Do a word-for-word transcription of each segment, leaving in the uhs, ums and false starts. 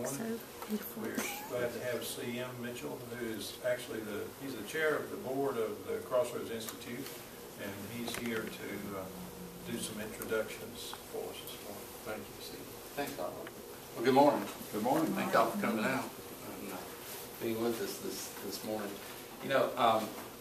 so beautiful. We're glad to have C M Mitchell, who is actually the, he's the chair of the board of the Crossroads Institute, and he's here to um, do some introductions for us this morning. Thank you, C M. Thanks, all. Well, good morning. Good morning. Thank y'all for coming out and uh, being with us this, this morning. You know, um,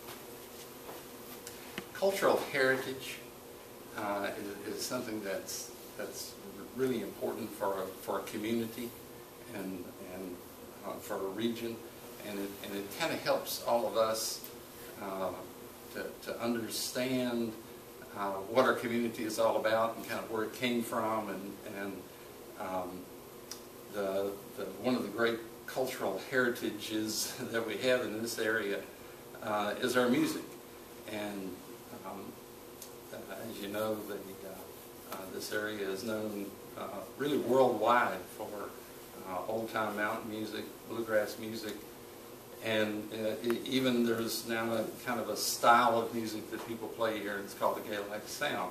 cultural heritage uh, is, is something that's that's really important for a, for a community and and uh, for a region, and it and it kind of helps all of us uh, to to understand uh, what our community is all about and kind of where it came from, and and um, the, the one of the great cultural heritages that we have in this area uh, is our music. And um, as you know, the, uh, uh, this area is known uh, really worldwide for uh, old-time mountain music, bluegrass music, and uh, even there's now a kind of a style of music that people play here, and it's called the Gaelic sound.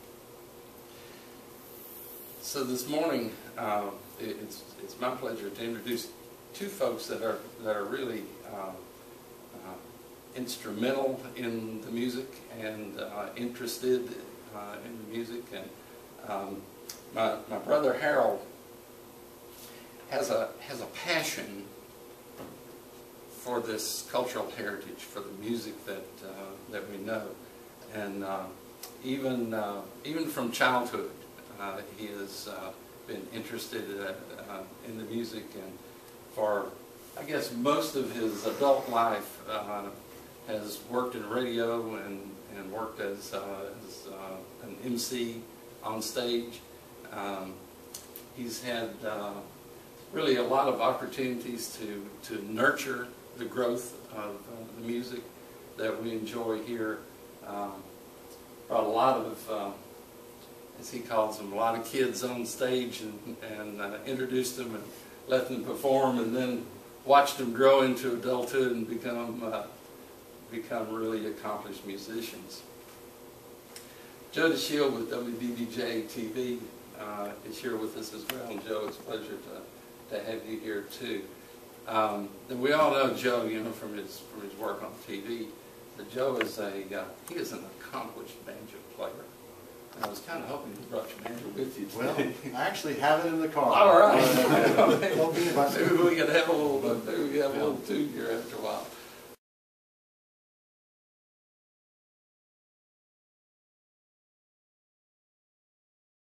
So this morning, uh, it, it's it's my pleasure to introduce two folks that are that are really uh, uh, instrumental in the music and uh, interested uh, in the music. And um, my my brother Harold has a has a passion for this cultural heritage, for the music that uh, that we know, and uh, even uh, even from childhood, uh, he has uh, been interested uh, uh, in the music, and for I guess most of his adult life uh, has worked in radio and and worked as, uh, as uh, an M C on stage. Um, he's had uh, really a lot of opportunities to to nurture the growth of uh, the music that we enjoy here. Um, brought a lot of, uh, as he calls them, a lot of kids on stage, and, and uh, introduced them and let them perform, and then watched them grow into adulthood and become uh, become really accomplished musicians. Joe Dashiell with W D B J T V uh, is here with us as well, and Joe, it's a pleasure to, to have you here too. Um, and we all know Joe, you know, from his from his work on T V. But Joe is a uh, he is an accomplished banjo player. And I was kind of hoping you brought your banjo with you today. Well, I actually have it in the car. All right. Uh, maybe we could have a little maybe we could have a little tune here after a while.